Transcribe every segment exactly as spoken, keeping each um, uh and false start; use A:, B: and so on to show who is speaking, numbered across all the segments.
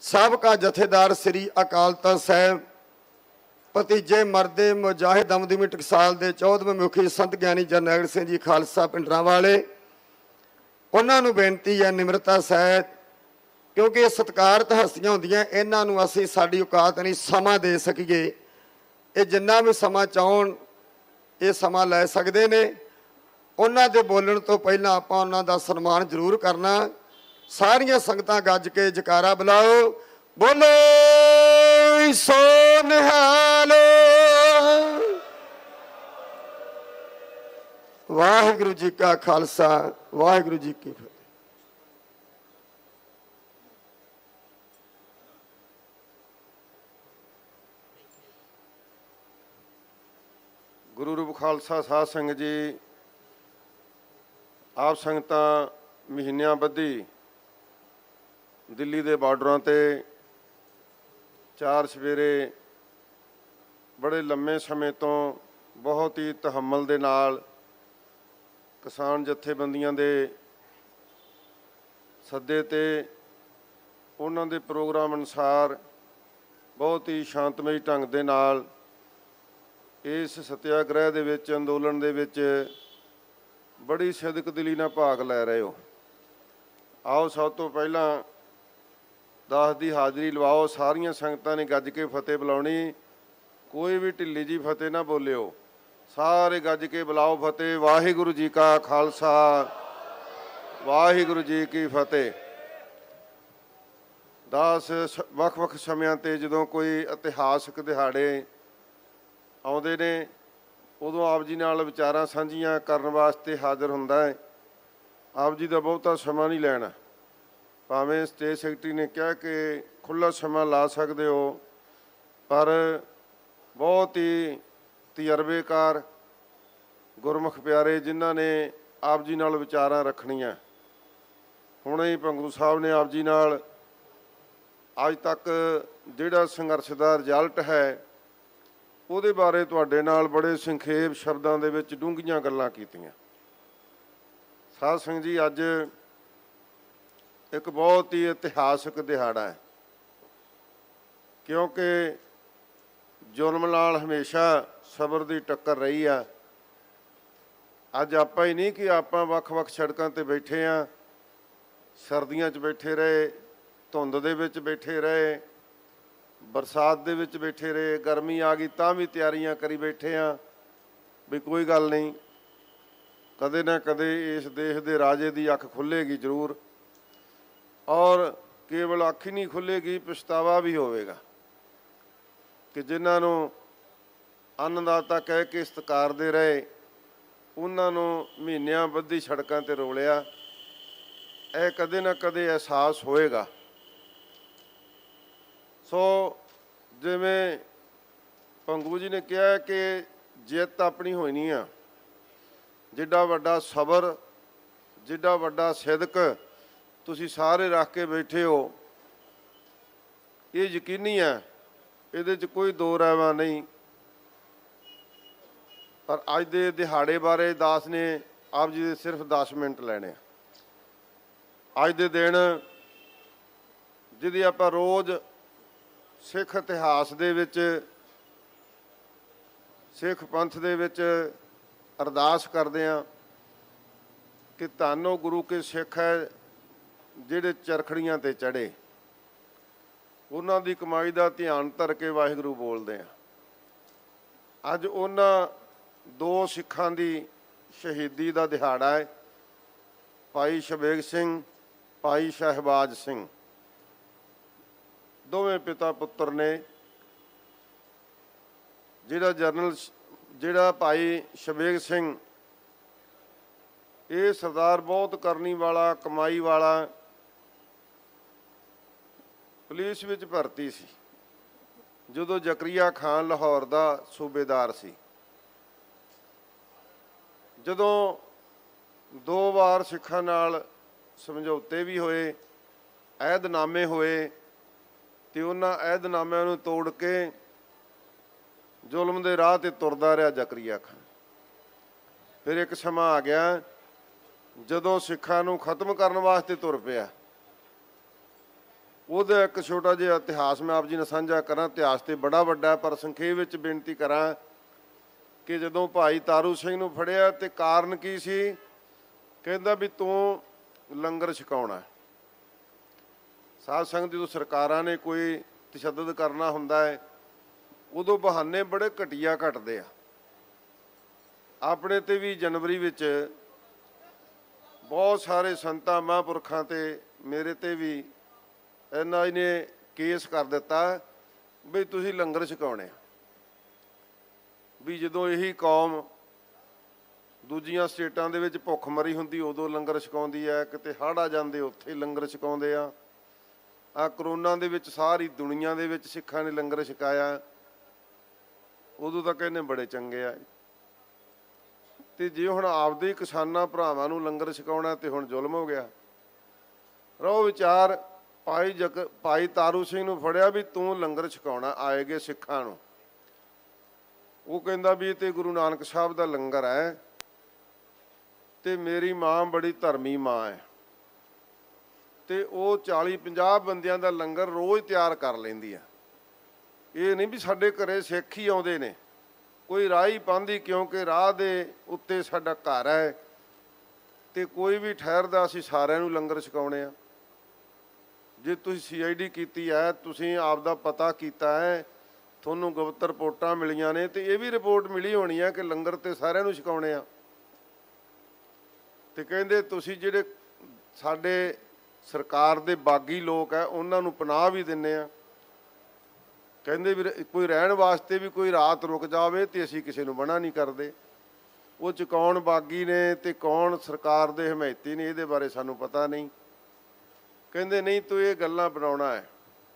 A: साबका जथेदार श्री अकाल तख्त साहब भतीजे मरदे मुजाहिद अमदवी टकसाल के चौदहवें मुखी संत ज्ञानी जरनैल सिंह जी खालसा पिंडरां वाले, उन्होंने बेनती है निमरता सहित, क्योंकि सत्कारत हस्तियां होंदियां, इन्हां नूं असीं साडी औकात नहीं समा दे सकीए। ये जिन्ना भी समा चाहण ये समा लै सकते ने। उन्हां दे बोलण तो पहलां आपां उन्हां दा सन्मान जरूर करना। सारियां संगतां गज के जकारा बुलाओ, बोले सो निहाल। वाहिगुरू जी का खालसा, वाहिगुरू जी की फतेह।
B: गुरु रूप खालसा साध संगत जी, आप संगतां महीनियां बधी दिल्ली के बार्डरां ते चार सवेरे बड़े लंबे समय तो बहुत ही तहम्मल दे नाल किसान जथेबंदियां दे सद्दे ते उन्हां दे प्रोग्राम अनुसार बहुत ही शांतमई ढंग दे नाल इस सत्याग्रह दे विच अंदोलन दे विच बड़ी सिदक दिली नाल भाग लै रहे हो। आओ सब तो पहला दास की हाज़री लवाओ। सारियां संगतां ने गज के फतेह बुलाउणी, कोई भी ढिली जी फतेह ना बोलिओ, सारे गज के बुलाओ फतेह। वाहिगुरू जी का खालसा, वाहिगुरू जी की फतेह। दास वख वख समयां ते जदों कोई इतिहासक दिहाड़े आउंदे ने उदों आप जी नाल विचारां साझीआं करन वास्ते हाज़र हुंदा है। आप जी दा बहुता समा नहीं लैना, भावें स्टेट सैकटरी ने कहा कि खुला समा ला सकते हो, पर बहुत ही तजर्बेकार गुरमुख प्यारे जिन्हां ने आप जी नाल विचारां रखणियां। हुणे ही भंगू साहब ने आप जी नाल अज तक जिहड़ा संघर्ष का रिजल्ट है ਉਹਦੇ बारे ਤੁਹਾਡੇ ਨਾਲ बड़े संखेप शब्दों ਦੇ ਵਿੱਚ ਡੂੰਘੀਆਂ ਗੱਲਾਂ ਕੀਤੀਆਂ। ਸਾਧ ਸੰਗਤ ਜੀ, ਅੱਜ एक बहुत ही इतिहासक दिहाड़ा है, क्योंकि जुल्म नाल हमेशा सबर की टक्कर रही है। अज आप ही नहीं कि आप वख वख सड़कों पर बैठे हाँ, सर्दियों च बैठे रहे, धुंद दे विच बैठे रहे, बरसात दे विच बैठे रहे, गर्मी आ गई तां भी तैयारियां करी बैठे हाँ भी कोई गल नहीं, कदे ना कदे इस देश के राजे की अख खुलेगी जरूर, और केवल अख ही नहीं खुलेगी, पछतावा भी होगा कि जिन्होंने अन्नदाता कह के सत्कारते रहे उन्होंने महीनियां बधी सड़कों पर रोलिया। यह कदे ना कदे एहसास होएगा। सो जिवें भंगू जी ने कहा कि जित अपनी होनी आ, जिड्डा वड्डा सबर, जिड्डा वड्डा सिदक तुसी सारे रख के बैठे हो, ये यकीनी है, ये कोई दो रायवा नहीं। पर अज दे दिहाड़े बारे दास ने आप जी दे सिर्फ दस मिनट लेने। अज दे दिन जिहदी आपां रोज़ सिख इतिहास दे विच, सिख पंथ दे विच अरदास करदे हां कि धन्नो गुरु के सिख है जिहड़े चरखड़ियां ते चढ़े, उन्हां दी कमाई दा ध्यान धर के वाहिगुरू बोलदे हां। अज उन्हां दो सिखां दी शहीदी दा दिहाड़ा है, भाई शबेग सिंह, भाई शहबाज सिंह, दोवें पिता पुत्र ने। जिहड़ा जनरल जिहड़ा भाई शबेग सिंह, ये सरदार बहुत करनी वाला, कमाई वाला, पुलिस विच भर्ती सी जदों जकरिया खान लाहौर का सूबेदार सी। जदों दो बार सिखां नाल समझौते भी होए, ऐहदनामे होए, तो उन्हां ऐहदनामिਆਂ नूं तोड़ के जुल्म के राह ते तुरदा रहा जकरिया खान। फिर एक समा आ गया जदों सिखां नूं खत्म करन वास्ते तुर पिया, ਉਹਦਾ ਇੱਕ ਛੋਟਾ ਜਿਹਾ ਇਤਿਹਾਸ ਮੈਂ ਆਪ ਜੀ ਨਾਲ ਸਾਂਝਾ ਕਰਾਂ। ਇਤਿਹਾਸ ਤੇ ਬੜਾ ਵੱਡਾ, ਪਰ ਸੰਖੇਪ ਵਿੱਚ ਬੇਨਤੀ ਕਰਾਂ ਕਿ ਜਦੋਂ ਭਾਈ ਤਾਰੂ ਸਿੰਘ ਨੂੰ ਫੜਿਆ ਤੇ ਕਾਰਨ ਕੀ ਸੀ? ਕਹਿੰਦਾ ਵੀ ਤੂੰ ਲੰਗਰ ਛਕਾਉਣਾ। ਸਾਧ ਸੰਗਤ ਜਦੋਂ ਸਰਕਾਰਾਂ ਨੇ ਕੋਈ ਤਸ਼ੱਦਦ ਕਰਨਾ ਹੁੰਦਾ ਹੈ, ਉਦੋਂ ਬਹਾਨੇ ਬੜੇ ਘਟੀਆ ਘਟਦੇ ਆ। ਆਪਣੇ ਤੇ ਵੀ ਜਨਵਰੀ ਵਿੱਚ ਬਹੁਤ ਸਾਰੇ ਸੰਤਾਂ ਮਹਾਂਪੁਰਖਾਂ ਤੇ, ਮੇਰੇ ਤੇ ਵੀ ਐਨ ਆਈ ਨੇ ਕੇਸ ਕਰ ਦਿੱਤਾ ਵੀ ਤੁਸੀਂ ਲੰਗਰ ਛਕਾਉਣੇ। ਵੀ ਜਦੋਂ ਇਹੀ ਕੌਮ ਦੂਜੀਆਂ ਸਟੇਟਾਂ ਦੇ ਵਿੱਚ ਭੁੱਖਮਰੀ ਹੁੰਦੀ ਉਦੋਂ ਲੰਗਰ ਛਕਾਉਂਦੀ ਹੈ, ਕਿਤੇ ਹੜ੍ਹ ਆ ਜਾਂਦੇ ਉੱਥੇ ਲੰਗਰ ਛਕਾਉਂਦੇ ਆ। ਆ ਕਰੋਨਾ ਦੇ ਵਿੱਚ ਸਾਰੀ ਦੁਨੀਆ ਦੇ ਵਿੱਚ ਸਿੱਖਾਂ ਨੇ ਲੰਗਰ ਛਕਾਇਆ, ਉਦੋਂ ਤਾਂ ਕਹਿੰਦੇ ਬੜੇ ਚੰਗੇ ਆ। ਤੇ ਜੇ ਹੁਣ ਆਪਦੇ ਕਿਸਾਨਾਂ ਭਰਾਵਾਂ ਨੂੰ ਲੰਗਰ ਛਕਾਉਣਾ ਤੇ ਹੁਣ ਜ਼ੁਲਮ ਹੋ ਗਿਆ। ਰਹੋ ਵਿਚਾਰ। ਭਾਈ ਜਗ ਭਾਈ ਤਾਰੂ ਸਿੰਘ ਨੂੰ ਫੜਿਆ ਵੀ ਤੂੰ ਲੰਗਰ ਛਕਾਉਣਾ ਆਏਗੇ ਸਿੱਖਾਂ ਨੂੰ। ਉਹ ਕਹਿੰਦਾ ਵੀ ਇਹ ਤੇ ਗੁਰੂ ਨਾਨਕ ਸਾਹਿਬ ਦਾ ਲੰਗਰ ਹੈ ਤੇ ਮੇਰੀ ਮਾਂ ਬੜੀ ਧਰਮੀ ਮਾਂ ਹੈ ਤੇ ਉਹ ਚਾਲੀ ਪੰਜਾਹ ਬੰਦਿਆਂ ਦਾ ਲੰਗਰ ਰੋਜ਼ ਤਿਆਰ ਕਰ ਲੈਂਦੀ ਆ। ਇਹ ਨਹੀਂ ਵੀ ਸਾਡੇ ਘਰੇ ਸਿੱਖ ਹੀ ਆਉਂਦੇ ਨੇ, ਕੋਈ ਰਾਹ ਹੀ ਪਾਉਂਦੀ, ਕਿਉਂਕਿ ਰਾਹ ਦੇ ਉੱਤੇ ਸਾਡਾ ਘਰ ਹੈ ਤੇ ਕੋਈ ਵੀ ਠਹਿਰਦਾ ਅਸੀਂ ਸਾਰਿਆਂ ਨੂੰ ਲੰਗਰ ਛਕਾਉਣੇ ਆ। ਜੇ ਤੁਸੀਂ ਸੀ ਆਈ ਡੀ ਕੀਤੀ ਹੈ, ਤੁਸੀਂ ਆਪ ਦਾ ਪਤਾ ਕੀਤਾ ਹੈ, ਤੁਹਾਨੂੰ ਗੁਪਤ ਰਿਪੋਰਟਾਂ ਮਿਲੀਆਂ ਨੇ ਤੇ ਇਹ ਵੀ ਰਿਪੋਰਟ ਮਿਲੀ ਹੋਣੀ ਹੈ ਕਿ ਲੰਗਰ ਤੇ ਸਾਰਿਆਂ ਨੂੰ ਛਕਾਉਣੇ ਆ। ਤੇ ਕਹਿੰਦੇ ਤੁਸੀਂ ਜਿਹੜੇ ਸਾਡੇ ਸਰਕਾਰ ਦੇ ਬਾਗੀ ਲੋਕ ਹੈ ਉਹਨਾਂ ਨੂੰ ਪਨਾਹ ਵੀ ਦਿੰਦੇ ਆ। ਕਹਿੰਦੇ ਵੀ ਕੋਈ ਰਹਿਣ ਵਾਸਤੇ ਵੀ ਕੋਈ ਰਾਤ ਰੁਕ ਜਾਵੇ ਤੇ ਅਸੀਂ ਕਿਸੇ ਨੂੰ ਮਨਾ ਨਹੀਂ ਕਰਦੇ। ਉਹ 'ਚ ਕੌਣ ਬਾਗੀ ਨੇ ਤੇ ਕੌਣ ਸਰਕਾਰ ਦੇ ਹਮਾਇਤੀ ਨੇ ਇਹਦੇ ਬਾਰੇ ਸਾਨੂੰ ਪਤਾ ਨਹੀਂ। ਕਹਿੰਦੇ ਨਹੀਂ ਤੂੰ ਇਹ ਗੱਲਾਂ ਬਣਾਉਣਾ ਹੈ।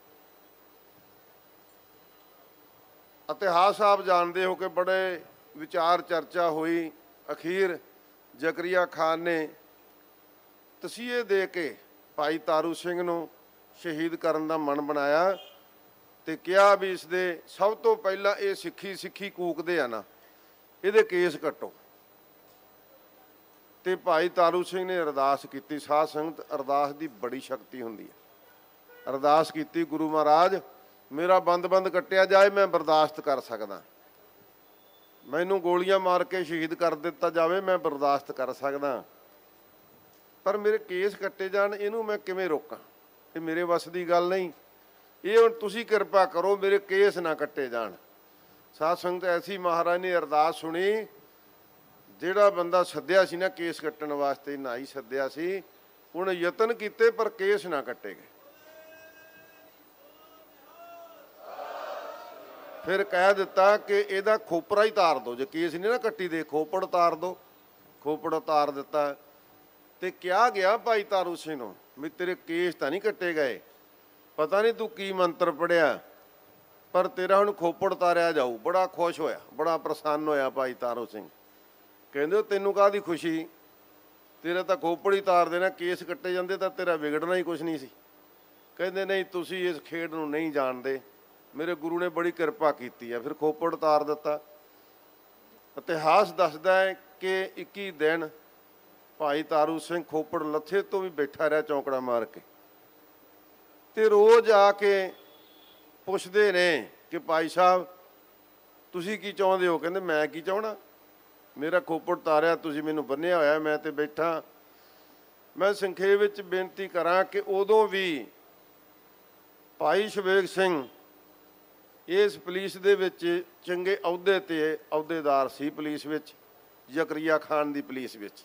B: ਇਤਿਹਾਸ ਆਪ ਜਾਣਦੇ ਹੋ ਕਿ ਬੜੇ ਵਿਚਾਰ ਚਰਚਾ ਹੋਈ। ਅਖੀਰ ਜ਼ਕਰੀਆ ਖਾਨ ਨੇ ਤਸੀਹੇ ਦੇ ਕੇ ਭਾਈ ਤਾਰੂ ਸਿੰਘ ਨੂੰ ਸ਼ਹੀਦ ਕਰਨ ਦਾ ਮਨ ਬਣਾਇਆ ਤੇ ਕਿਹਾ ਵੀ ਇਸ ਦੇ ਸਭ ਤੋਂ ਪਹਿਲਾਂ ਇਹ ਸਿੱਖੀ ਸਿੱਖੀ ਕੂਕਦੇ ਆ ਨਾ, ਇਹਦੇ ਕੇਸ ਕੱਟੋ। ਤੇ ਭਾਈ ਤਾਰੂ ਸਿੰਘ ਨੇ ਅਰਦਾਸ ਕੀਤੀ। ਸਾਧ ਸੰਗਤ, ਅਰਦਾਸ ਦੀ ਬੜੀ ਸ਼ਕਤੀ ਹੁੰਦੀ ਹੈ। ਅਰਦਾਸ ਕੀਤੀ, ਗੁਰੂ ਮਹਾਰਾਜ ਮੇਰਾ ਬੰਦ ਬੰਦ ਕੱਟਿਆ ਜਾਏ, ਮੈਂ ਬਰਦਾਸ਼ਤ ਕਰ ਸਕਦਾ। ਮੈਨੂੰ ਗੋਲੀਆਂ ਮਾਰ ਕੇ ਸ਼ਹੀਦ ਕਰ ਦਿੱਤਾ ਜਾਵੇ, ਮੈਂ ਬਰਦਾਸ਼ਤ ਕਰ ਸਕਦਾ, ਪਰ ਮੇਰੇ ਕੇਸ ਕੱਟੇ ਜਾਣ ਇਹਨੂੰ ਮੈਂ ਕਿਵੇਂ ਰੋਕਾਂ? ਇਹ ਮੇਰੇ ਵੱਸ ਦੀ ਗੱਲ ਨਹੀਂ। ਇਹ ਹੁਣ ਤੁਸੀਂ ਕਿਰਪਾ ਕਰੋ ਮੇਰੇ ਕੇਸ ਨਾ ਕੱਟੇ ਜਾਣ। ਸਾਧ ਸੰਗਤ, ਐਸੀ ਮਹਾਰਾਜ ਨੇ ਅਰਦਾਸ ਸੁਣੀ। ਜਿਹੜਾ ਬੰਦਾ ਸੱਦਿਆ ਸੀ ਨਾ ਕੇਸ ਕੱਟਣ ਵਾਸਤੇ, ਨਾਈ ਸੱਦਿਆ ਸੀ, ਉਹਨੇ ਯਤਨ ਕੀਤੇ ਪਰ ਕੇਸ ਨਾ ਕੱਟੇ ਗਏ। ਫਿਰ ਕਹਿ ਦਿੱਤਾ ਕਿ ਇਹਦਾ ਖੋਪਰਾ ਹੀ ਤਾਰ ਦਿਓ, ਜੇ ਕੇਸ ਨਹੀਂ ਨਾ ਕੱਟੀ ਦੇ ਖੋਪੜ ਤਾਰ ਦਿਓ। ਖੋਪੜ ਤਾਰ ਦਿੱਤਾ ਤੇ ਕਿਹਾ ਗਿਆ ਭਾਈ ਤਾਰੂ ਸਿੰਘ ਨੂੰ ਵੀ ਤੇਰੇ ਕੇਸ ਤਾਂ ਨਹੀਂ ਕੱਟੇ ਗਏ, ਪਤਾ ਨਹੀਂ ਤੂੰ ਕੀ ਮੰਤਰ ਪੜਿਆ, ਪਰ ਤੇਰਾ ਹੁਣ ਖੋਪੜ ਤਾਰਿਆ ਜਾਊ। ਬੜਾ ਖੁਸ਼ ਹੋਇਆ, ਬੜਾ ਪ੍ਰਸੰਨ ਹੋਇਆ ਭਾਈ ਤਾਰੂ ਸਿੰਘ। ਕਹਿੰਦੇ ਤੈਨੂੰ ਕਾਹਦੀ ਖੁਸ਼ੀ, ਤੇਰਾ ਤਾਂ ਖੋਪੜ ਹੀ ਤਾਰ ਦੇਣਾ, ਕੇਸ ਕੱਟੇ ਜਾਂਦੇ ਤਾਂ ਤੇਰਾ ਵਿਗੜਨਾ ਹੀ ਕੁਛ ਨਹੀਂ ਸੀ। ਕਹਿੰਦੇ ਨਹੀਂ, ਤੁਸੀਂ ਇਸ ਖੇਡ ਨੂੰ ਨਹੀਂ ਜਾਣਦੇ, ਮੇਰੇ ਗੁਰੂ ਨੇ ਬੜੀ ਕਿਰਪਾ ਕੀਤੀ ਹੈ। ਫਿਰ ਖੋਪੜ ਤਾਰ ਦਿੱਤਾ। ਇਤਿਹਾਸ ਦੱਸਦਾ ਹੈ ਕਿ ਇੱਕੀ ਦਿਨ ਭਾਈ ਤਾਰੂ ਸਿੰਘ ਖੋਪੜ ਲੱਥੇ ਤੋਂ ਵੀ ਬੈਠਾ ਰਿਹਾ ਚੌਂਕੜਾ ਮਾਰ ਕੇ, ਤੇ ਰੋਜ਼ ਆ ਕੇ ਪੁੱਛਦੇ ਨੇ ਕਿ ਭਾਈ ਸਾਹਿਬ ਤੁਸੀਂ ਕੀ ਚਾਹੁੰਦੇ ਹੋ? ਕਹਿੰਦੇ ਮੈਂ ਕੀ ਚਾਹਣਾ, ਮੇਰਾ ਖੋਪੜ ਤਾਰਿਆ, ਤੁਸੀਂ ਮੈਨੂੰ ਬੰਨਿਆ ਹੋਇਆ, ਮੈਂ ਤੇ ਬੈਠਾ। ਮੈਂ ਸੰਖੇਪ ਵਿੱਚ ਬੇਨਤੀ ਕਰਾਂ ਕਿ ਉਦੋਂ ਵੀ ਭਾਈ ਸ਼ਵੇਕ ਸਿੰਘ ਇਸ ਪੁਲਿਸ ਦੇ ਵਿੱਚ ਚੰਗੇ ਅਹੁਦੇ 'ਤੇ ਅਹੁਦੇਦਾਰ ਸੀ, ਪੁਲਿਸ ਵਿੱਚ, ਜ਼ਕਰੀਆ ਖਾਨ ਦੀ ਪੁਲਿਸ ਵਿੱਚ।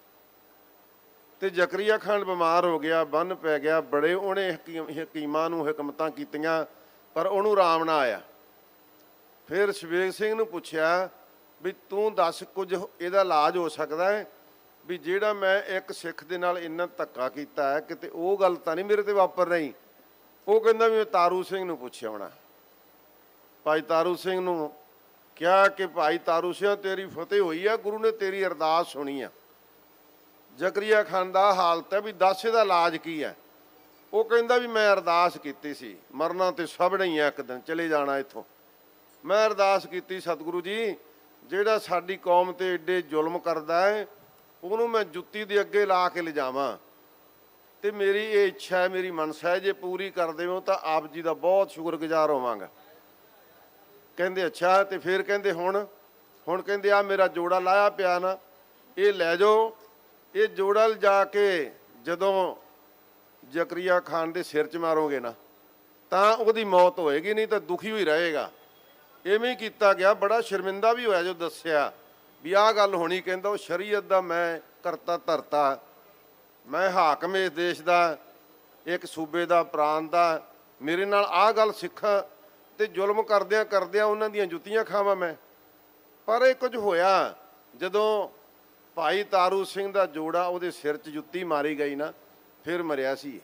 B: ਤੇ ਜ਼ਕਰੀਆ ਖਾਨ ਬਿਮਾਰ ਹੋ ਗਿਆ, ਬੰਨ ਪੈ ਗਿਆ, ਬੜੇ ਉਹਨੇ ਹਕੀਮਾਂ ਨੂੰ ਹਕਮਤਾਂ ਕੀਤੀਆਂ ਪਰ ਉਹਨੂੰ ਆਰਾਮ ਨਾ ਆਇਆ। ਫਿਰ ਸ਼ਵੇਕ ਸਿੰਘ ਨੂੰ ਪੁੱਛਿਆ ਵੀ ਤੂੰ ਦੱਸ ਕੁਝ ਇਹਦਾ ਇਲਾਜ ਹੋ ਸਕਦਾ ਹੈ ਵੀ ਜਿਹੜਾ ਮੈਂ ਇੱਕ ਸਿੱਖ ਦੇ ਨਾਲ ਇੰਨਾ ਧੱਕਾ ਕੀਤਾ ਹੈ, ਕਿਤੇ ਉਹ ਗੱਲ ਤਾਂ ਨਹੀਂ ਮੇਰੇ ਤੇ ਵਾਪਰ ਰਹੀ? ਉਹ ਕਹਿੰਦਾ ਵੀ ਮੈਂ ਤਾਰੂ ਸਿੰਘ ਨੂੰ ਪੁੱਛਿਆ ਹੋਣਾ। ਭਾਈ ਤਾਰੂ ਸਿੰਘ ਨੂੰ ਕਿਹਾ ਕਿ ਭਾਈ ਤਾਰੂ ਸਿੰਘ ਤੇਰੀ ਫਤਿਹ ਹੋਈ ਆ, ਗੁਰੂ ਨੇ ਤੇਰੀ ਅਰਦਾਸ ਸੁਣੀ ਆ। ਜ਼ਕਰੀਆ ਖਾਨ ਦਾ ਹਾਲਤ ਹੈ ਵੀ ਦੱਸ ਇਹਦਾ ਇਲਾਜ ਕੀ ਹੈ? ਉਹ ਕਹਿੰਦਾ ਵੀ ਮੈਂ ਅਰਦਾਸ ਕੀਤੀ ਸੀ, ਮਰਨਾ ਤੇ ਸਭ ਨੇ ਹੀ ਆ, ਇੱਕ ਦਿਨ ਚਲੇ ਜਾਣਾ ਇੱਥੋਂ। ਮੈਂ ਅਰਦਾਸ ਕੀਤੀ, ਸਤਿਗੁਰੂ ਜੀ ਜਿਹੜਾ ਸਾਡੀ ਕੌਮ 'ਤੇ ਏਡੇ ਜ਼ੁਲਮ ਕਰਦਾ ਹੈ ਉਹਨੂੰ ਮੈਂ ਜੁੱਤੀ ਦੇ ਅੱਗੇ ਲਾ ਕੇ ਲਿਜਾਵਾਂ, ਤੇ ਮੇਰੀ ਇਹ ਇੱਛਾ ਹੈ, ਮੇਰੀ ਮਨਸਾ ਹੈ, ਜੇ ਪੂਰੀ ਕਰ ਦੇਵੋ ਤਾਂ ਆਪ ਜੀ ਦਾ ਬਹੁਤ ਸ਼ੁਕਰਗੁਜ਼ਾਰ ਹੋਵਾਂਗਾ। ਕਹਿੰਦੇ ਅੱਛਾ। ਤੇ ਫਿਰ ਕਹਿੰਦੇ ਹੁਣ ਹੁਣ ਕਹਿੰਦੇ ਆ ਮੇਰਾ ਜੋੜਾ ਲਾਇਆ ਪਿਆ ਨਾ, ਇਹ ਲੈ ਜਾਓ। ਇਹ ਜੋੜਾ ਲਿਜਾ ਕੇ ਜਦੋਂ ਜ਼ਕਰੀਆ ਖਾਨ ਦੇ ਸਿਰ 'ਚ ਮਾਰੋਗੇ ਨਾ ਤਾਂ ਉਹਦੀ ਮੌਤ ਹੋਏਗੀ, ਨਹੀਂ ਤਾਂ ਦੁਖੀ ਹੋਈ ਰਹੇਗਾ। ਇਵੇਂ ਹੀ ਕੀਤਾ ਗਿਆ। ਬੜਾ ਸ਼ਰਮਿੰਦਾ ਵੀ ਹੋਇਆ ਜੋ ਦੱਸਿਆ ਵੀ ਆਹ ਗੱਲ ਹੋਣੀ। ਕਹਿੰਦਾ ਉਹ ਸ਼ਰੀਅਤ ਦਾ ਮੈਂ ਕਰਤਾ ਧਰਤਾ, ਮੈਂ ਹਾਕਮ ਇਸ ਦੇਸ਼ ਦਾ, ਇੱਕ ਸੂਬੇ ਦਾ, ਪ੍ਰਾਂਤ ਦਾ, ਮੇਰੇ ਨਾਲ ਆਹ ਗੱਲ ਸਿੱਖਾਂ ਤੇ ਜ਼ੁਲਮ ਕਰਦਿਆਂ ਕਰਦਿਆਂ ਉਹਨਾਂ ਦੀਆਂ ਜੁੱਤੀਆਂ ਖਾਵਾਂ ਮੈਂ। ਪਰ ਇਹ ਕੁਝ ਹੋਇਆ ਜਦੋਂ ਭਾਈ ਤਾਰੂ ਸਿੰਘ ਦਾ ਜੋੜਾ ਉਹਦੇ ਸਿਰ 'ਚ ਜੁੱਤੀ ਮਾਰੀ ਗਈ ਨਾ, ਫਿਰ ਮਰਿਆ ਸੀ।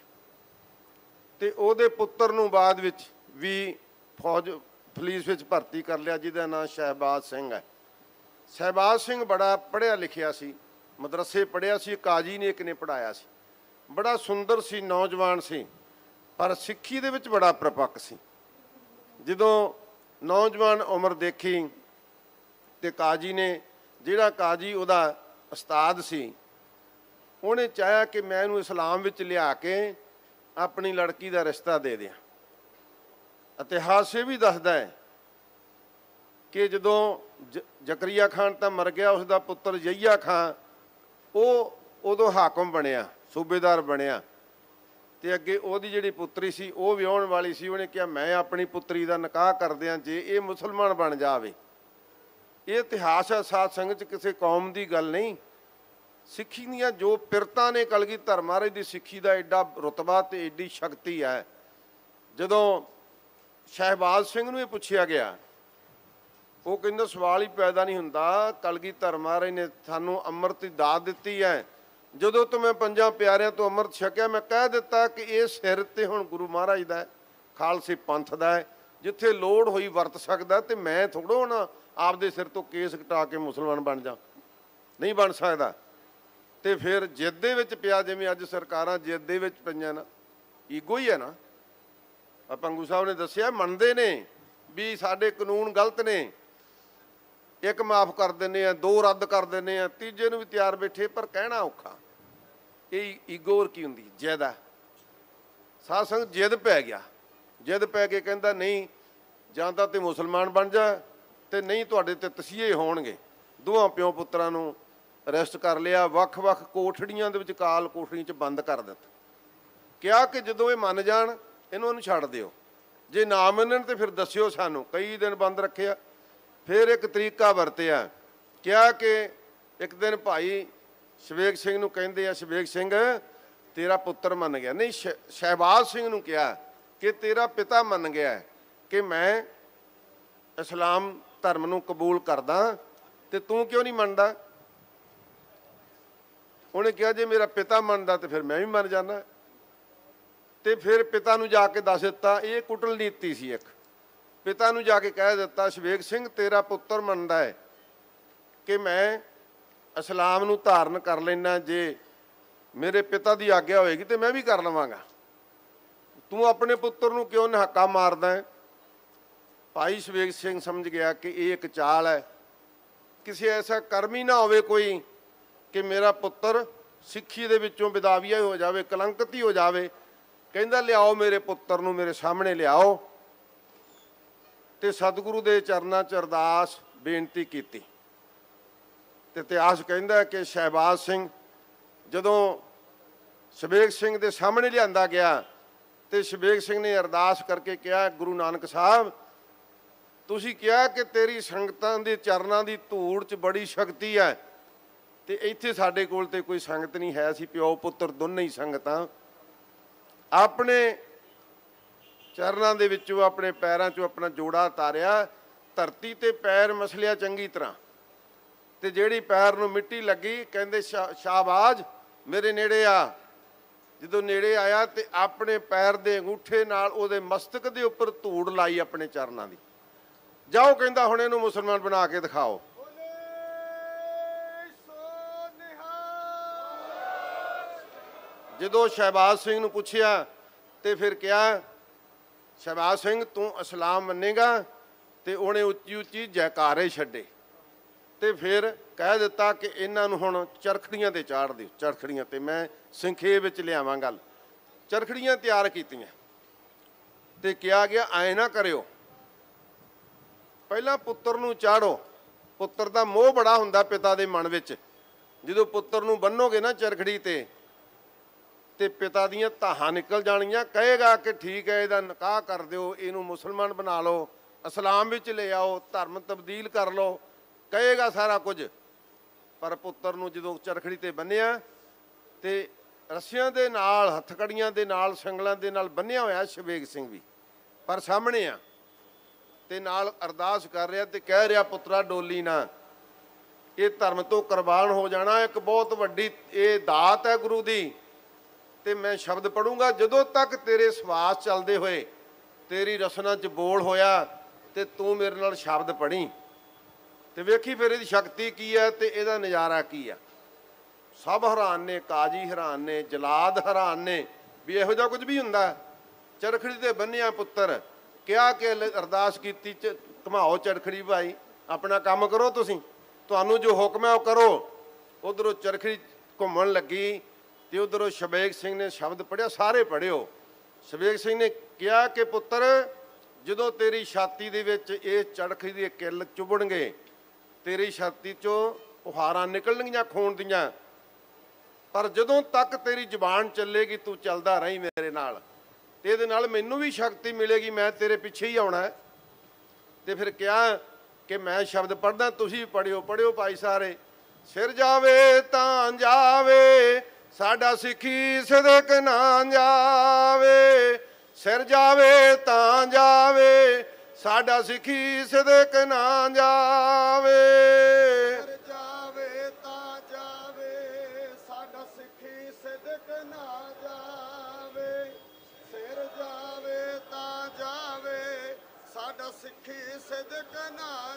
B: ਤੇ ਉਹਦੇ ਪੁੱਤਰ ਨੂੰ ਬਾਅਦ ਵਿੱਚ ਵੀ ਫੌਜ ਪੁਲਿਸ ਵਿੱਚ ਭਰਤੀ ਕਰ ਲਿਆ, ਜਿਹਦਾ ਨਾਂ ਸ਼ਹਿਬਾਜ਼ ਸਿੰਘ ਹੈ। ਸ਼ਹਿਬਾਜ਼ ਸਿੰਘ ਬੜਾ ਪੜ੍ਹਿਆ ਲਿਖਿਆ ਸੀ, ਮਦਰਸੇ ਪੜ੍ਹਿਆ ਸੀ, ਕਾਜੀ ਨੇ ਇੱਕ ਨੇ ਪੜ੍ਹਾਇਆ ਸੀ, ਬੜਾ ਸੁੰਦਰ ਸੀ, ਨੌਜਵਾਨ ਸੀ, ਪਰ ਸਿੱਖੀ ਦੇ ਵਿੱਚ ਬੜਾ ਪ੍ਰਪੱਕ ਸੀ। ਜਦੋਂ ਨੌਜਵਾਨ ਉਮਰ ਦੇਖੀ ਤੇ ਕਾਜੀ ਨੇ, ਜਿਹੜਾ ਕਾਜੀ ਉਹਦਾ ਉਸਤਾਦ ਸੀ, ਉਹਨੇ ਚਾਹਿਆ ਕਿ ਮੈਂ ਇਹਨੂੰ ਇਸਲਾਮ ਵਿੱਚ ਲਿਆ ਕੇ ਆਪਣੀ ਲੜਕੀ ਦਾ ਰਿਸ਼ਤਾ ਦੇ ਦਿਆਂ। ਇਤਿਹਾਸ ਇਹ ਵੀ ਦੱਸਦਾ ਹੈ ਕਿ ਜਦੋਂ ਜ ਜ਼ਕਰੀਆ ਖਾਨ ਤਾਂ ਮਰ ਗਿਆ, ਉਸ ਦਾ ਪੁੱਤਰ ਯਹੀਆ ਖਾਨ ਉਹ ਉਦੋਂ ਹਾਕਮ ਬਣਿਆ, ਸੂਬੇਦਾਰ ਬਣਿਆ। ਤੇ ਅੱਗੇ ਉਹਦੀ ਜਿਹੜੀ ਪੁੱਤਰੀ ਸੀ ਉਹ ਵਿਆਹੁਣ ਵਾਲੀ ਸੀ। ਉਹਨੇ ਕਿਹਾ ਮੈਂ ਆਪਣੀ ਪੁੱਤਰੀ ਦਾ ਨਿਕਾਹ ਕਰ ਦਿਆਂ ਜੇ ਇਹ ਮੁਸਲਮਾਨ ਬਣ ਜਾਵੇ। ਇਹ ਇਤਿਹਾਸ ਹੈ ਸਾਧ ਸੰਗਤ 'ਚ, ਕਿਸੇ ਕੌਮ ਦੀ ਗੱਲ ਨਹੀਂ। ਸਿੱਖੀ ਦੀਆਂ ਜੋ ਪਿਰਤਾਂ ਨੇ, ਕਲਗੀਧਰ ਮਹਾਰਾਜ ਦੀ ਸਿੱਖੀ ਦਾ ਐਡਾ ਰੁਤਬਾ ਤੇ ਐਡੀ ਸ਼ਕਤੀ ਹੈ। ਜਦੋਂ ਸ਼ਹਿਬਾਜ਼ ਸਿੰਘ ਨੂੰ ਇਹ ਪੁੱਛਿਆ ਗਿਆ, ਉਹ ਕਹਿੰਦਾ ਸਵਾਲ ਹੀ ਪੈਦਾ ਨਹੀਂ ਹੁੰਦਾ। ਕਲਗੀਧਰ ਮਹਾਰਾਜ ਨੇ ਸਾਨੂੰ ਅੰਮ੍ਰਿਤ ਦੀ ਦਾਤ ਦਿੱਤੀ ਹੈ। ਜਦੋਂ ਤੋਂ ਮੈਂ ਪੰਜਾਂ ਪਿਆਰਿਆਂ ਤੋਂ ਅੰਮ੍ਰਿਤ ਛਕਿਆ, ਮੈਂ ਕਹਿ ਦਿੱਤਾ ਕਿ ਇਹ ਸਿਰ ਤੇ ਹੁਣ ਗੁਰੂ ਮਹਾਰਾਜ ਦਾ ਹੈ, ਖਾਲਸੇ ਪੰਥ ਦਾ ਹੈ, ਜਿੱਥੇ ਲੋੜ ਹੋਈ ਵਰਤ ਸਕਦਾ। ਤੇ ਮੈਂ ਥੋੜ੍ਹਾ ਹੁਣ ਆਪਦੇ ਸਿਰ ਤੋਂ ਕੇਸ ਕਟਾ ਕੇ ਮੁਸਲਮਾਨ ਬਣ ਜਾ, ਨਹੀਂ ਬਣ ਸਕਦਾ। ਤੇ ਫਿਰ ਜਿੱਦ ਦੇ ਵਿੱਚ ਪਿਆ, ਜਿਵੇਂ ਅੱਜ ਸਰਕਾਰਾਂ ਜਿੱਦ ਦੇ ਵਿੱਚ ਪਈਆਂ ਨਾ, ਈਗੋ ਹੀ ਹੈ ਨਾ। ਆ ਪੰਗੂ ਸਾਹਿਬ ਨੇ ਦੱਸਿਆ, ਮੰਨਦੇ ਨੇ ਵੀ ਸਾਡੇ ਕਾਨੂੰਨ ਗਲਤ ਨੇ, ਇੱਕ ਮਾਫ ਕਰ ਦਿੰਦੇ ਆ, ਦੋ ਰੱਦ ਕਰ ਦਿੰਦੇ ਆ, ਤੀਜੇ ਨੂੰ ਵੀ ਤਿਆਰ ਬੈਠੇ, ਪਰ ਕਹਿਣਾ ਔਖਾ। ਇਹ ਈਗੋ ਹੋਰ ਕੀ ਹੁੰਦੀ, ਜਿੱਦ ਆ। ਸਾਧ ਸੰਗਤ ਜਿੱਦ ਪੈ ਗਿਆ, ਜਿੱਦ ਪੈ ਕੇ ਕਹਿੰਦਾ ਨਹੀਂ ਜਾਂ ਤਾਂ ਤੇ ਮੁਸਲਮਾਨ ਬਣ ਜਾ, ਤੇ ਨਹੀਂ ਤੁਹਾਡੇ ਤੇ ਤਸੀਹੇ ਹੋਣਗੇ। ਦੋਵਾਂ ਪਿਓ ਪੁੱਤਰਾਂ ਨੂੰ ਅਰੈਸਟ ਕਰ ਲਿਆ, ਵੱਖ ਵੱਖ ਕੋਠੜੀਆਂ ਦੇ ਵਿੱਚ, ਕਾਲ ਕੋਠੜੀਆਂ 'ਚ ਬੰਦ ਕਰ ਦਿੱਤਾ। ਕਿਹਾ ਕਿ ਜਦੋਂ ਇਹ ਮੰਨ ਜਾਣ ਇਹਨੂੰ ਇਹਨੂੰ ਛੱਡ ਦਿਓ, ਜੇ ਨਾ ਮੰਨਣ ਤੇ ਫਿਰ ਦੱਸਿਓ ਸਾਨੂੰ। ਕਈ ਦਿਨ ਬੰਦ ਰੱਖਿਆ। ਫਿਰ ਇੱਕ ਤਰੀਕਾ ਵਰਤਿਆ, ਕਿਹਾ ਕਿ ਇੱਕ ਦਿਨ ਭਾਈ ਸ਼ਵੇਕ ਸਿੰਘ ਨੂੰ ਕਹਿੰਦੇ ਆ, ਸ਼ਵੇਕ ਸਿੰਘ ਤੇਰਾ ਪੁੱਤਰ ਮੰਨ ਗਿਆ। ਨਹੀਂ, ਸ਼ ਸ਼ਹਿਬਾਜ਼ ਸਿੰਘ ਨੂੰ ਕਿਹਾ ਕਿ ਤੇਰਾ ਪਿਤਾ ਮੰਨ ਗਿਆ ਕਿ ਮੈਂ ਇਸਲਾਮ ਧਰਮ ਨੂੰ ਕਬੂਲ ਕਰਦਾ, ਤੇ ਤੂੰ ਕਿਉਂ ਨਹੀਂ ਮੰਨਦਾ? ਉਹਨੇ ਕਿਹਾ ਜੇ ਮੇਰਾ ਪਿਤਾ ਮੰਨਦਾ ਤੇ ਫਿਰ ਮੈਂ ਵੀ ਮੰਨ ਜਾਂਦਾ। ਤੇ ਫਿਰ ਪਿਤਾ ਨੂੰ ਜਾ ਕੇ ਦੱਸ ਦਿੱਤਾ। ਇਹ ਕੁਟਲ ਨੀਤੀ ਸੀ ਇੱਕ। ਪਿਤਾ ਨੂੰ ਜਾ ਕੇ ਕਹਿ ਦਿੱਤਾ, ਸ਼ਵੇਕ ਸਿੰਘ ਤੇਰਾ ਪੁੱਤਰ ਮੰਨਦਾ ਹੈ ਕਿ ਮੈਂ ਇਸਲਾਮ ਨੂੰ ਧਾਰਨ ਕਰ ਲੈਣਾ, ਜੇ ਮੇਰੇ ਪਿਤਾ ਦੀ ਆਗਿਆ ਹੋਏਗੀ ਤੇ ਮੈਂ ਵੀ ਕਰ ਲਵਾਂਗਾ। ਤੂੰ ਆਪਣੇ ਪੁੱਤਰ ਨੂੰ ਕਿਉਂ ਨਿਹੱਕਾ ਮਾਰਦਾ ਹੈ? ਭਾਈ ਸ਼ਵੇਕ ਸਿੰਘ ਸਮਝ ਗਿਆ ਕਿ ਇਹ ਇੱਕ ਚਾਲ ਹੈ, ਕਿਸੇ ਐਸਾ ਕਰਮ ਹੀ ਨਾ ਹੋਵੇ ਕੋਈ ਕਿ ਮੇਰਾ ਪੁੱਤਰ ਸਿੱਖੀ ਦੇ ਵਿੱਚੋਂ ਵਿਦਾਵੀਆ ਹੋ ਜਾਵੇ, ਕਲੰਕਤ ਹੀ ਹੋ ਜਾਵੇ। ਕਹਿੰਦਾ ਲਿਆਓ ਮੇਰੇ ਪੁੱਤਰ ਨੂੰ, ਮੇਰੇ ਸਾਹਮਣੇ ਲਿਆਓ। ਤੇ ਸਤਿਗੁਰੂ ਦੇ ਚਰਨਾਂ 'ਚ ਅਰਦਾਸ ਬੇਨਤੀ ਕੀਤੀ। ਤੇ ਇਤਿਹਾਸ ਕਹਿੰਦਾ ਕਿ ਸ਼ਹਿਬਾਜ਼ ਸਿੰਘ ਜਦੋਂ ਸ਼ਵੇਕ ਸਿੰਘ ਦੇ ਸਾਹਮਣੇ ਲਿਆਂਦਾ ਗਿਆ, ਤੇ ਸ਼ਵੇਕ ਸਿੰਘ ਨੇ ਅਰਦਾਸ ਕਰਕੇ ਕਿਹਾ, ਗੁਰੂ ਨਾਨਕ ਸਾਹਿਬ ਤੁਸੀਂ ਕਿਹਾ ਕਿ ਤੇਰੀ ਸੰਗਤਾਂ ਦੇ ਚਰਨਾਂ ਦੀ ਧੂੜ 'ਚ ਬੜੀ ਸ਼ਕਤੀ ਹੈ, ਤੇ ਇੱਥੇ ਸਾਡੇ ਕੋਲ ਤੇ ਕੋਈ ਸੰਗਤ ਨਹੀਂ ਹੈ। ਅਸੀਂ ਪਿਓ ਪੁੱਤਰ ਦੋਨੇ ਹੀ ਸੰਗਤਾਂ। ਆਪਣੇ ਚਰਨਾਂ ਦੇ ਵਿੱਚੋਂ, ਆਪਣੇ ਪੈਰਾਂ 'ਚੋਂ ਆਪਣਾ ਜੋੜਾ ਉਤਾਰਿਆ, ਧਰਤੀ ਤੇ ਪੈਰ ਮਸਲਿਆ ਚੰਗੀ ਤਰ੍ਹਾਂ। ਤੇ ਜਿਹੜੀ ਪੈਰ ਨੂੰ ਮਿੱਟੀ ਲੱਗੀ, ਕਹਿੰਦੇ ਸ਼ਾ ਸ਼ਾਹਬਾਜ਼ ਮੇਰੇ ਨੇੜੇ ਆ। ਜਦੋਂ ਨੇੜੇ ਆਇਆ ਤੇ ਆਪਣੇ ਪੈਰ ਦੇ ਅੰਗੂਠੇ ਨਾਲ ਉਹਦੇ ਮਸਤਕ ਦੇ ਉੱਪਰ ਧੂੜ ਲਾਈ ਆਪਣੇ ਚਰਨਾਂ ਦੀ। ਜਾਓ ਕਹਿੰਦਾ ਹੁਣ ਇਹਨੂੰ ਮੁਸਲਮਾਨ ਬਣਾ ਕੇ ਦਿਖਾਓ। ਜਦੋਂ ਸ਼ਹਿਬਾਜ਼ ਸਿੰਘ ਨੂੰ ਪੁੱਛਿਆ ਤੇ ਫਿਰ ਕਿਹਾ, ਸ਼ਹਿਬਾਜ਼ ਸਿੰਘ ਤੂੰ ਇਸਲਾਮ ਮੰਨੇਗਾ? ਤੇ ਉਹਨੇ ਉੱਚੀ ਉੱਚੀ ਜੈਕਾਰੇ ਛੱਡੇ। ਤੇ ਫਿਰ ਕਹਿ ਦਿੱਤਾ ਕਿ ਇਹਨਾਂ ਨੂੰ ਹੁਣ ਚਰਖੜੀਆਂ ਤੇ ਚਾੜ ਦਿਓ। ਚਰਖੜੀਆਂ ਤੇ ਮੈਂ ਸੰਖੇਪ ਵਿੱਚ ਲਿਆਵਾਂ ਗੱਲ। ਚਰਖੜੀਆਂ ਤਿਆਰ ਕੀਤੀਆਂ ਤੇ ਕਿਹਾ ਗਿਆ ਐ ਨਾ ਕਰਿਓ, ਪਹਿਲਾਂ ਪੁੱਤਰ ਨੂੰ ਚਾੜੋ। ਪੁੱਤਰ ਦਾ ਮੋਹ ਬੜਾ ਹੁੰਦਾ ਪਿਤਾ ਦੇ ਮਨ ਵਿੱਚ। ਜਦੋਂ ਪੁੱਤਰ ਨੂੰ ਬੰਨੋਗੇ ਨਾ ਚਰਖੜੀ ਤੇ ਤੇ ਪਿਤਾ ਦੀਆਂ ਧਾਹਾਂ ਨਿਕਲ ਜਾਣੀਆਂ। ਕਹੇਗਾ ਕਿ ਠੀਕ ਹੈ, ਇਹਦਾ ਨਿਕਾਹ ਕਰ ਦਿਓ, ਇਹਨੂੰ ਮੁਸਲਮਾਨ ਬਣਾ ਲਓ, ਇਸਲਾਮ ਵਿੱਚ ਲੈ ਆਓ, ਧਰਮ ਤਬਦੀਲ ਕਰ ਲਓ, ਕਹੇਗਾ ਸਾਰਾ ਕੁਝ। ਪਰ ਪੁੱਤਰ ਨੂੰ ਜਦੋਂ ਚਰਖੜੀ ਤੇ ਬੰਨਿਆ ਤੇ ਰੱਸਿਆਂ ਦੇ ਨਾਲ, ਹੱਥਕੜੀਆਂ ਦੇ ਨਾਲ, ਸੰਗਲਾਂ ਦੇ ਨਾਲ ਬੰਨਿਆ ਹੋਇਆ ਸ਼ਬੇਗ ਸਿੰਘ ਵੀ ਪਰ ਸਾਹਮਣੇ ਆ ਤੇ ਨਾਲ ਅਰਦਾਸ ਕਰ ਰਿਹਾ ਤੇ ਕਹਿ ਰਿਹਾ, ਪੁੱਤਰਾ ਡੋਲੀ ਨਾ, ਇਹ ਧਰਮ ਤੋਂ ਕੁਰਬਾਨ ਹੋ ਜਾਣਾ। ਇੱਕ ਬਹੁਤ ਵੱਡੀ ਇਹ ਦਾਤ ਹੈ ਗੁਰੂ ਦੀ। ਤੇ ਮੈਂ ਸ਼ਬਦ ਪੜੂੰਗਾ, ਜਦੋਂ ਤੱਕ ਤੇਰੇ ਸਵਾਸ ਚੱਲਦੇ ਹੋਏ ਤੇਰੀ ਰਸਨਾ 'ਚ ਬੋਲ ਹੋਇਆ ਤੇ ਤੂੰ ਮੇਰੇ ਨਾਲ ਸ਼ਬਦ ਪੜ੍ਹੀ ਤੇ ਵੇਖੀ ਫਿਰ ਇਹਦੀ ਸ਼ਕਤੀ ਕੀ ਹੈ ਤੇ ਇਹਦਾ ਨਜ਼ਾਰਾ ਕੀ ਆ। ਸਭ ਹੈਰਾਨ ਨੇ, ਕਾਜੀ ਹੈਰਾਨ ਨੇ, ਜਲਾਦ ਹੈਰਾਨ ਨੇ ਵੀ ਇਹੋ ਜਿਹਾ ਕੁਝ ਵੀ ਹੁੰਦਾ। ਚਰਖੜੀ ਤੇ ਬੰਨਿਆ ਪੁੱਤਰ, ਕਿਹਾ ਕਿ ਅਰਦਾਸ ਕੀਤੀ, ਘੁਮਾਓ ਚਰਖੜੀ ਭਾਈ, ਆਪਣਾ ਕੰਮ ਕਰੋ, ਤੁਸੀਂ ਤੁਹਾਨੂੰ ਜੋ ਹੁਕਮ ਹੈ ਉਹ ਕਰੋ। ਉਧਰੋਂ ਚਰਖੜੀ ਘੁੰਮਣ ਲੱਗੀ ਤੇ ਉਧਰੋਂ ਸ਼ਬੇਗ ਸਿੰਘ ਨੇ ਸ਼ਬਦ ਪੜ੍ਹਿਆ, ਸਾਰੇ ਪੜ੍ਹਿਓ। ਸ਼ਬੇਗ ਸਿੰਘ ਨੇ ਕਿਹਾ ਕਿ ਪੁੱਤਰ, ਜਦੋਂ ਤੇਰੀ ਛਾਤੀ ਦੇ ਵਿੱਚ ਇਹ ਚਰਖੜੀ ਦੇ ਕਿੱਲ ਚੁਭਣਗੇ, ਤੇਰੀ ਛਾਤੀ 'ਚੋਂ ਫੁਹਾਰਾਂ ਨਿਕਲਣਗੀਆਂ ਖੂਨ ਦੀਆਂ, ਪਰ ਜਦੋਂ ਤੱਕ ਤੇਰੀ ਜ਼ੁਬਾਨ ਚੱਲੇਗੀ ਤੂੰ ਚੱਲਦਾ ਰਹੀਂ ਮੇਰੇ ਨਾਲ, ਤੇ ਇਹਦੇ ਨਾਲ ਮੈਨੂੰ ਵੀ ਸ਼ਕਤੀ ਮਿਲੇਗੀ, ਮੈਂ ਤੇਰੇ ਪਿੱਛੇ ਹੀ ਆਉਣਾ। ਤੇ ਫਿਰ ਕਿਹਾ ਕਿ ਮੈਂ ਸ਼ਬਦ ਪੜ੍ਹਦਾ, ਤੁਸੀਂ ਪੜ੍ਹਿਓ। ਪੜ੍ਹਿਓ ਭਾਈ ਸਾਰੇ। ਸਿਰ ਜਾਵੇ ਤਾਂ ਜਾਵੇ ਸਾਡਾ ਸਿੱਖੀ ਸਦਕ ਨਾ ਜਾਵੇ, ਸਿਰ ਜਾਵੇ ਤਾਂ ਜਾਵੇ ਸਾਡਾ ਸਿੱਖੀ ਸਦਕ ਨਾ ਜਾਵੇ,
A: ਸਿਰ ਜਾਵੇ ਤਾਂ ਜਾਵੇ ਸਾਡਾ ਸਿੱਖੀ ਸਦਕ ਨਾ ਜਾਵੇ, ਸਿਰ ਜਾਵੇ ਤਾਂ ਜਾਵੇ ਸਾਡਾ ਸਿੱਖੀ ਸਦਕ ਨਾ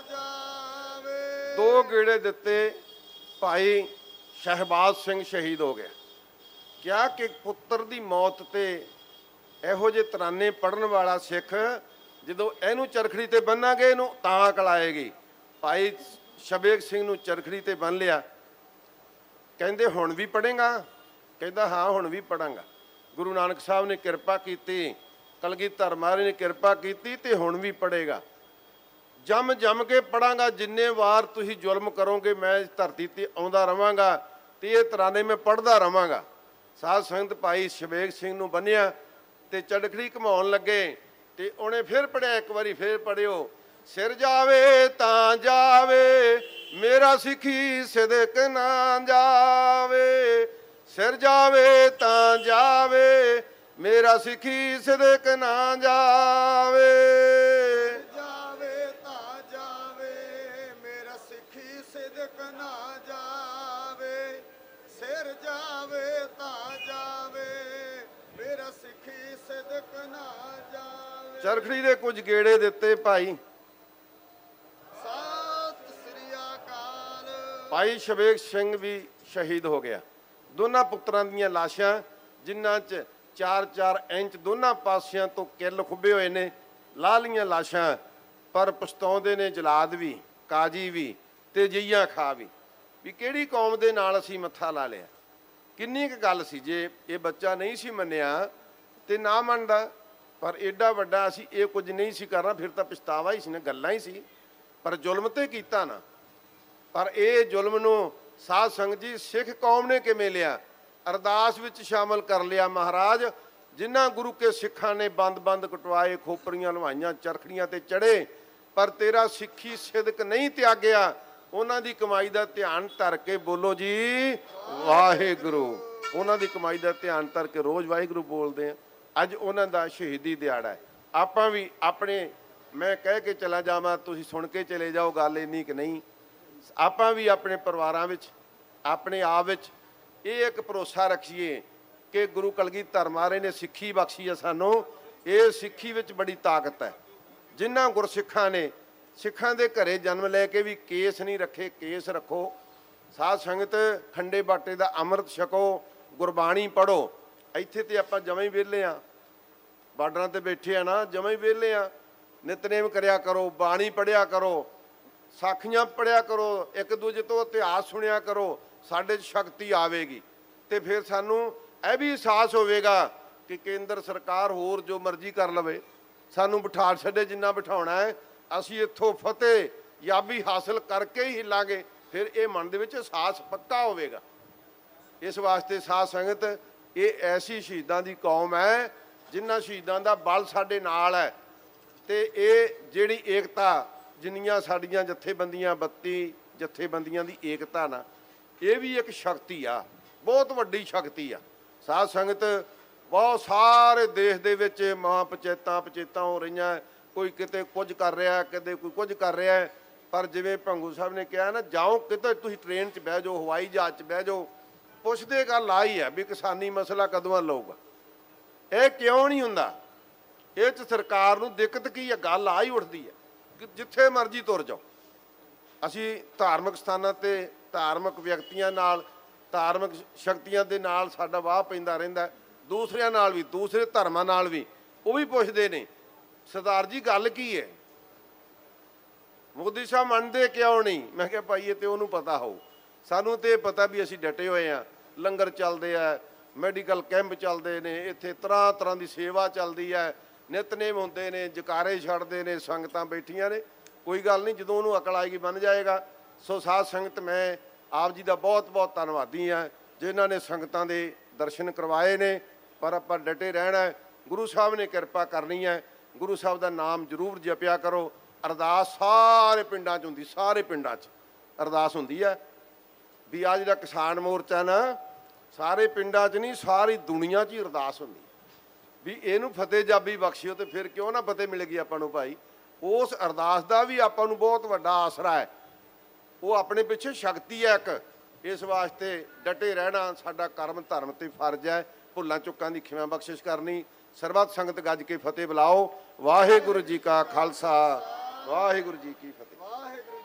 A: ਜਾਵੇ।
B: ਦੋ ਗੇੜੇ ਦਿੱਤੇ, ਭਾਈ ਸ਼ਹਿਬਾਜ਼ ਸਿੰਘ ਸ਼ਹੀਦ ਹੋ ਗਿਆ। ਕਿਹਾ ਕਿ ਪੁੱਤਰ ਦੀ ਮੌਤ ਤੇ ਇਹੋ ਜਿਹੇ ਤਰਾਨੇ ਪੜਨ ਵਾਲਾ ਸਿੱਖ, ਜਦੋਂ ਇਹਨੂੰ ਚਰਖੜੀ ਤੇ ਬੰਨਾਂਗੇ ਇਹਨੂੰ ਤਾਂ ਅਕਲ ਆਏਗੀ। ਭਾਈ ਸ਼ਬੇਗ ਸਿੰਘ ਨੂੰ ਚਰਖੜੀ ਤੇ ਬੰਨ ਲਿਆ। ਕਹਿੰਦੇ ਹੁਣ ਵੀ ਪੜ੍ਹੇਗਾ? ਕਹਿੰਦਾ ਹਾਂ ਹੁਣ ਵੀ ਪੜਾਂਗਾ। ਗੁਰੂ ਨਾਨਕ ਸਾਹਿਬ ਨੇ ਕਿਰਪਾ ਕੀਤੀ, ਕਲਗੀਧਰ ਮਹਾਰਾਜ ਨੇ ਕਿਰਪਾ ਕੀਤੀ ਤੇ ਹੁਣ ਵੀ ਪੜ੍ਹੇਗਾ। ਜੰਮ ਜੰਮ ਕੇ ਪੜਾਂਗਾ, ਜਿੰਨੇ ਵਾਰ ਤੁਸੀਂ ਜ਼ੁਲਮ ਕਰੋਗੇ ਮੈਂ ਇਸ ਧਰਤੀ ਤੇ ਆਉਂਦਾ ਰਵਾਂਗਾ ਤੇ ਇਹ ਤਰਾਨੇ ਮੈਂ ਪੜ੍ਹਦਾ ਰਵਾਂਗਾ। ਸਾਧ ਸੰਗਤ ਭਾਈ ਸ਼ਬੇਗ ਸਿੰਘ ਨੂੰ ਬੰਨਿਆ ਤੇ ਚਰਖੜੀ ਘਮਾਉਣ ਲੱਗੇ ਤੇ ਉਹਨੇ ਫਿਰ ਪੜਿਆ, ਇੱਕ ਵਾਰੀ ਫਿਰ ਪੜਿਓ। ਸਿਰ ਜਾਵੇ ਤਾਂ ਜਾਵੇ ਮੇਰਾ ਸਿੱਖੀ ਸਦਕ ਨਾ ਜਾਵੇ, ਸਿਰ ਜਾਵੇ ਤਾਂ ਜਾਵੇ ਮੇਰਾ ਸਿੱਖੀ ਸਦਕ ਨਾ ਜਾਵੇ,
A: ਜਾਵੇ ਤਾਂ ਜਾਵੇ ਮੇਰਾ ਸਿੱਖੀ ਸਦਕ ਨਾ ਜਾਵੇ, ਸਿਰ ਜਾਵੇ ਤਾਂ ਜਾਵੇ ਮੇਰਾ ਸਿੱਖੀ ਸਦਕ ਨਾ ਜਾਵੇ।
B: ਚਰਖੜੀ ਦੇ ਕੁਝ ਗੇੜੇ ਦਿੱਤੇ ਭਾਈ।
A: ਸਤਿ ਸ੍ਰੀ ਅਕਾਲ।
B: ਭਾਈ ਸ਼ਬੇਗ ਸਿੰਘ ਵੀ ਸ਼ਹੀਦ ਹੋ ਗਿਆ। ਦੋਨਾਂ ਪੁੱਤਰਾਂ ਦੀਆਂ ਲਾਸ਼ਾਂ, ਜਿਨ੍ਹਾਂ 'ਚ ਚਾਰ ਚਾਰ ਇੰਚ ਦੋਨਾਂ ਪਾਸਿਆਂ ਤੋਂ ਕਿੱਲ ਖੁੱਬੇ ਹੋਏ ਨੇ, ਲਾਹ ਲੀਆਂ ਲਾਸ਼ਾਂ, ਪਰ ਪਛਤਾਉਂਦੇ ਨੇ ਜਲਾਦ ਵੀ, ਕਾਜੀ ਵੀ ਤੇ ਜਈਆ ਖਾ ਵੀ, ਵੀ ਕਿਹੜੀ ਕੌਮ ਦੇ ਨਾਲ ਅਸੀਂ ਮੱਥਾ ਲਾ ਲਿਆ। ਕਿੰਨੀ ਕੁ ਗੱਲ ਸੀ, ਜੇ ਇਹ ਬੱਚਾ ਨਹੀਂ ਸੀ ਮੰਨਿਆ ਤੇ ਨਾ ਮੰਨਦਾ, ਪਰ ਐਡਾ ਵੱਡਾ ਅਸੀਂ ਇਹ ਕੁਝ ਨਹੀਂ ਸੀ ਕਰਨਾ, ਫਿਰ ਤਾਂ ਪਛਤਾਵਾ ਹੀ ਸੀ ਨਾ, ਗੱਲਾਂ ਹੀ ਸੀ, ਪਰ ਜ਼ੁਲਮ ਤੇ ਕੀਤਾ ਨਾ। ਪਰ ਇਹ ਜ਼ੁਲਮ ਨੂੰ ਸਾਧ ਸੰਗਤ ਜੀ ਸਿੱਖ ਕੌਮ ਨੇ ਕਿਵੇਂ ਲਿਆ? ਅਰਦਾਸ ਵਿੱਚ ਸ਼ਾਮਲ ਕਰ ਲਿਆ। ਮਹਾਰਾਜ, ਜਿਨ੍ਹਾਂ ਗੁਰੂ ਕੇ ਸਿੱਖਾਂ ਨੇ ਬੰਦ ਬੰਦ ਕਟਵਾਏ, ਖੋਪਰੀਆਂ ਲਵਾਈਆਂ, ਚਰਖੜੀਆਂ ਤੇ ਚੜੇ, ਪਰ ਤੇਰਾ ਸਿੱਖੀ ਸਿਦਕ ਨਹੀਂ ਤਿਆਗਿਆ, ਉਹਨਾਂ ਦੀ ਕਮਾਈ ਦਾ ਧਿਆਨ ਧਰ ਕੇ ਬੋਲੋ ਜੀ ਵਾਹਿਗੁਰੂ। ਉਹਨਾਂ ਦੀ ਕਮਾਈ ਦਾ ਧਿਆਨ ਧਰ ਕੇ ਰੋਜ਼ ਵਾਹਿਗੁਰੂ ਬੋਲਦੇ ਆ। ਅੱਜ ਉਹਨਾਂ ਦਾ ਸ਼ਹੀਦੀ ਦਿਹਾੜਾ ਹੈ। ਆਪਾਂ ਵੀ ਆਪਣੇ, ਮੈਂ ਕਹਿ ਕੇ ਚਲਾ ਜਾਵਾਂ, ਤੁਸੀਂ ਸੁਣ ਕੇ ਚਲੇ ਜਾਓ, ਗੱਲ ਇੰਨੀ ਕਿ ਨਹੀਂ। ਆਪਾਂ ਵੀ ਆਪਣੇ ਪਰਿਵਾਰਾਂ ਵਿੱਚ, ਆਪਣੇ ਆਪ ਵਿੱਚ ਇਹ ਇੱਕ ਭਰੋਸਾ ਰੱਖੀਏ ਕਿ ਗੁਰੂ ਕਲਗੀਧਰ ਮਹਾਰਾਜ ਨੇ ਸਿੱਖੀ ਬਖਸ਼ੀ ਹੈ ਸਾਨੂੰ। ਇਹ ਸਿੱਖੀ ਵਿੱਚ ਬੜੀ ਤਾਕਤ ਹੈ। ਜਿਨ੍ਹਾਂ ਗੁਰਸਿੱਖਾਂ ਨੇ ਸਿੱਖਾਂ ਦੇ ਘਰੇ ਜਨਮ ਲੈ ਕੇ ਵੀ ਕੇਸ ਨਹੀਂ ਰੱਖੇ, ਕੇਸ ਰੱਖੋ। ਸਾਧ ਸੰਗਤ, ਖੰਡੇ ਬਾਟੇ ਦਾ ਅੰਮ੍ਰਿਤ ਛਕੋ, ਗੁਰਬਾਣੀ ਪੜ੍ਹੋ। ਇੱਥੇ ਤੇ ਆਪਾਂ ਜਮਾਂ ਹੀ ਵਿਹਲੇ ਆ, ਬਾਰਡਰਾਂ ਤੇ ਬੈਠੇ ਆ ਨਾ, ਜਮਾਂ ਹੀ ਵਿਹਲੇ ਆ। ਨਿਤਨੇਮ ਕਰਿਆ ਕਰੋ, ਬਾਣੀ ਪੜ੍ਹਿਆ ਕਰੋ, ਸਾਖੀਆਂ ਪੜਿਆ ਕਰੋ, ਇੱਕ ਦੂਜੇ ਤੋਂ ਇਤਿਹਾਸ ਸੁਣਿਆ ਕਰੋ, ਸਾਡੇ 'ਚ ਸ਼ਕਤੀ ਆਵੇਗੀ। ਤੇ ਫਿਰ ਸਾਨੂੰ ਇਹ ਵੀ ਅਹਿਸਾਸ ਹੋਵੇਗਾ ਕਿ ਕੇਂਦਰ ਸਰਕਾਰ ਹੋਰ ਜੋ ਮਰਜ਼ੀ ਕਰ ਲਵੇ, ਸਾਨੂੰ ਬਿਠਾ ਛੱਡੇ ਜਿੰਨਾ ਬਿਠਾਉਣਾ ਹੈ, ਅਸੀਂ ਇੱਥੋਂ ਫਤਿਹ ਯਾਬੀ ਹਾਸਲ ਕਰਕੇ ਹੀ ਹਿੱਲਾਂਗੇ। ਫਿਰ ਇਹ ਮਨ ਦੇ ਵਿੱਚ ਅਹਿਸਾਸ ਪੱਕਾ ਹੋਵੇਗਾ। ਇਸ ਵਾਸਤੇ ਸਾਧ ਸੰਗਤ, ਇਹ ਐਸੀ ਸ਼ਹੀਦਾਂ ਦੀ ਕੌਮ ਹੈ ਜਿਨ੍ਹਾਂ ਸ਼ਹੀਦਾਂ ਦਾ ਬਲ ਸਾਡੇ ਨਾਲ ਹੈ। ਤੇ ਇਹ ਜਿਹੜੀ ਏਕਤਾ, ਜਿੰਨੀਆਂ ਸਾਡੀਆਂ ਜਥੇਬੰਦੀਆਂ, ਬੱਤੀ ਜਥੇਬੰਦੀਆਂ ਦੀ ਏਕਤਾ ਨਾ, ਇਹ ਵੀ ਇੱਕ ਸ਼ਕਤੀ ਆ, ਬਹੁਤ ਵੱਡੀ ਸ਼ਕਤੀ ਆ। ਸਾਧ ਸੰਗਤ, ਬਹੁਤ ਸਾਰੇ ਦੇਸ਼ ਦੇ ਵਿੱਚ ਮਹਾਂ ਪੰਚਾਇਤਾਂ ਪੰਚਾਇਤਾਂ ਹੋ ਰਹੀਆਂ, ਕੋਈ ਕਿਤੇ ਕੁਝ ਕਰ ਰਿਹਾ, ਕਿਤੇ ਕੋਈ ਕੁਝ ਕਰ ਰਿਹਾ। ਪਰ ਜਿਵੇਂ ਭੰਗੂ ਸਾਹਿਬ ਨੇ ਕਿਹਾ ਨਾ, ਜਾਓ ਕਿਤੇ ਤੁਸੀਂ ਟ੍ਰੇਨ 'ਚ ਬਹਿ ਜਾਓ, ਹਵਾਈ ਜਹਾਜ਼ 'ਚ ਬਹਿ ਜਾਓ, ਪੁੱਛਦੇ ਗੱਲ ਆਈ ਹੈ ਵੀ ਕਿਸਾਨੀ ਮਸਲਾ ਕਦੋਂ ਹੱਲ ਹੋਊਗਾ। ਇਹ ਕਿਉਂ ਨਹੀਂ ਹੁੰਦਾ? ਇਹ 'ਚ ਸਰਕਾਰ ਨੂੰ ਦਿੱਕਤ ਕੀ ਹੈ? ਗੱਲ ਆ ਹੀ ਉੱਠਦੀ ਹੈ ਕਿ ਜਿੱਥੇ ਮਰਜ਼ੀ ਤੁਰ ਜਾਓ। ਅਸੀਂ ਧਾਰਮਿਕ ਸਥਾਨਾਂ 'ਤੇ ਧਾਰਮਿਕ ਵਿਅਕਤੀਆਂ ਨਾਲ, ਧਾਰਮਿਕ ਸ਼ਕਤੀਆਂ ਦੇ ਨਾਲ ਸਾਡਾ ਵਾਹ ਪੈਂਦਾ ਰਹਿੰਦਾ, ਦੂਸਰਿਆਂ ਨਾਲ ਵੀ, ਦੂਸਰੇ ਧਰਮਾਂ ਨਾਲ ਵੀ। ਉਹ ਵੀ ਪੁੱਛਦੇ ਨੇ, ਸਰਦਾਰ ਜੀ ਗੱਲ ਕੀ ਹੈ? ਮੋਦੀ ਸਾਹਿਬ ਮੰਨਦੇ ਕਿਉਂ ਨਹੀਂ? ਮੈਂ ਕਿਹਾ ਭਾਈ ਇਹ ਤੇ ਉਹਨੂੰ ਪਤਾ ਹੋਊ, ਸਾਨੂੰ ਤੇ ਪਤਾ ਵੀ ਅਸੀਂ ਡਟੇ ਹੋਏ ਹਾਂ। ਲੰਗਰ ਚੱਲਦੇ ਆ, ਮੈਡੀਕਲ ਕੈਂਪ ਚੱਲਦੇ ਨੇ, ਇੱਥੇ ਤਰ੍ਹਾਂ ਤਰ੍ਹਾਂ ਦੀ ਸੇਵਾ ਚੱਲਦੀ ਹੈ, ਨਿਤਨੇਮ ਹੁੰਦੇ ਨੇ, ਜਕਾਰੇ ਛੱਡਦੇ ਨੇ, ਸੰਗਤਾਂ ਬੈਠੀਆਂ ਨੇ। ਕੋਈ ਗੱਲ ਨਹੀਂ, ਜਦੋਂ ਉਹਨੂੰ ਅਕਲ ਆਏਗੀ ਬਣ ਜਾਏਗਾ। ਸੋ ਸਾਧ ਸੰਗਤ, ਮੈਂ ਆਪ ਜੀ ਦਾ ਬਹੁਤ ਬਹੁਤ ਧੰਨਵਾਦੀ ਹਾਂ ਜਿਨ੍ਹਾਂ ਨੇ ਸੰਗਤਾਂ ਦੇ ਦਰਸ਼ਨ ਕਰਵਾਏ ਨੇ। ਪਰ ਆਪਾਂ ਡਟੇ ਰਹਿਣਾ, ਗੁਰੂ ਸਾਹਿਬ ਨੇ ਕਿਰਪਾ ਕਰਨੀ ਹੈ। ਗੁਰੂ ਸਾਹਿਬ ਦਾ ਨਾਮ ਜ਼ਰੂਰ ਜਪਿਆ ਕਰੋ। ਅਰਦਾਸ ਸਾਰੇ ਪਿੰਡਾਂ 'ਚ ਹੁੰਦੀ, ਸਾਰੇ ਪਿੰਡਾਂ 'ਚ ਅਰਦਾਸ ਹੁੰਦੀ ਹੈ ਵੀ ਆਹ ਜਿਹੜਾ ਕਿਸਾਨ ਮੋਰਚਾ ਨਾ, ਸਾਰੇ ਪਿੰਡਾਂ 'ਚ ਨਹੀਂ, ਸਾਰੀ ਦੁਨੀਆ 'ਚ ਹੀ ਅਰਦਾਸ ਹੁੰਦੀ ਵੀ ਇਹਨੂੰ ਫਤਿਹ ਜਾਬੀ ਬਖਸ਼ਿਓ। ਤੇ ਫਿਰ ਕਿਉਂ ਨਾ ਫਤਿਹ ਮਿਲ ਗਈ ਆਪਾਂ ਨੂੰ ਭਾਈ। ਉਸ ਅਰਦਾਸ ਦਾ ਵੀ ਆਪਾਂ ਨੂੰ ਬਹੁਤ ਵੱਡਾ ਆਸਰਾ ਹੈ, ਉਹ ਆਪਣੇ ਪਿੱਛੇ ਸ਼ਕਤੀ ਹੈ ਇੱਕ। ਇਸ ਵਾਸਤੇ ਡਟੇ ਰਹਿਣਾ ਸਾਡਾ ਕਰਮ ਧਰਮ ਤੇ ਫਰਜ਼ ਹੈ। ਭੁੱਲਾਂ ਚੁੱਕਾਂ ਦੀ ਖਿਮਾ ਬਖਸ਼ਿਸ਼ ਕਰਨੀ। ਸਰਬੱਤ ਸੰਗਤ ਗੱਜ ਕੇ ਫਤਿਹ ਬੁਲਾਓ। ਵਾਹਿਗੁਰੂ ਜੀ ਕਾ ਖਾਲਸਾ, ਵਾਹਿਗੁਰੂ ਜੀ ਕੀ ਫਤਿਹ।